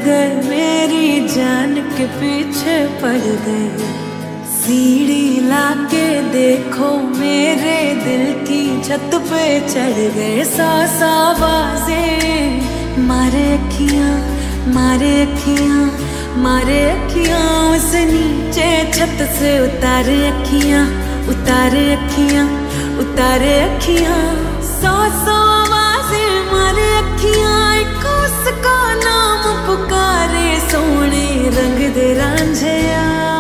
गए, मेरी जान के पीछे पड़ गए। सीढ़ी लाके देखो मेरे दिल की छत पे चढ़ गए। सा आवाजें मारे अखियां, मारे अखियां, मारे अखियां, उस नीचे छत से उतारे अखियां, उतारे अखियां, उतारे अखियां। सौ आवाजें मारे अखियां, एक उसका नाम पुकारे। सोने रंग दे रांझिया,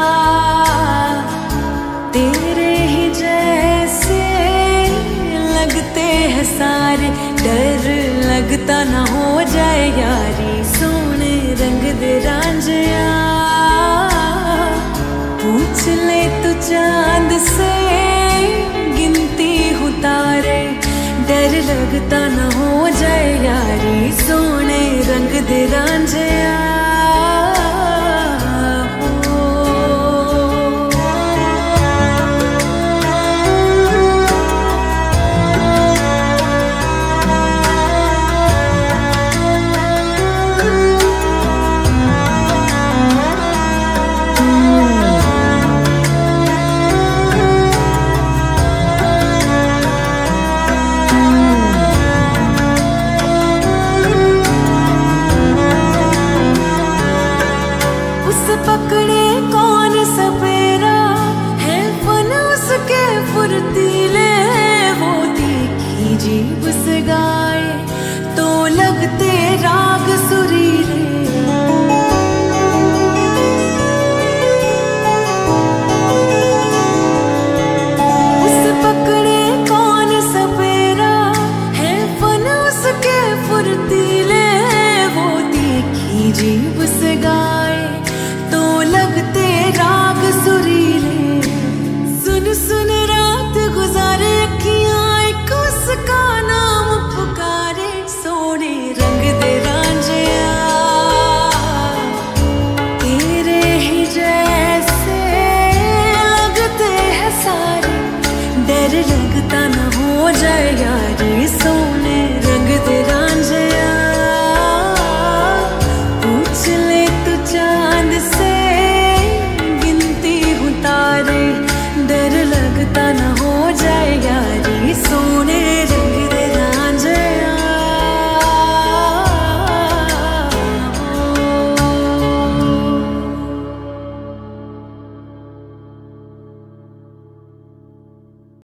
तेरे ही जैसे लगते हैं सारे। डर लगता ना हो जाए यारी। सोने रंग दे रांझिया, पूछ ले तू चांद से गिनती हूँ तारे। डर लगता ना हो जाए यारी। सोने रंग दे रांझिया। पकड़े कौन सपेरा है, फन उसके फुर्तीले। वो तीखी जीभ से गाए तो लगते राग सुरीले। उस पकड़े कौन सपेरा है, फन उसके फुर्तीले। वो तीखी जीभ से गाए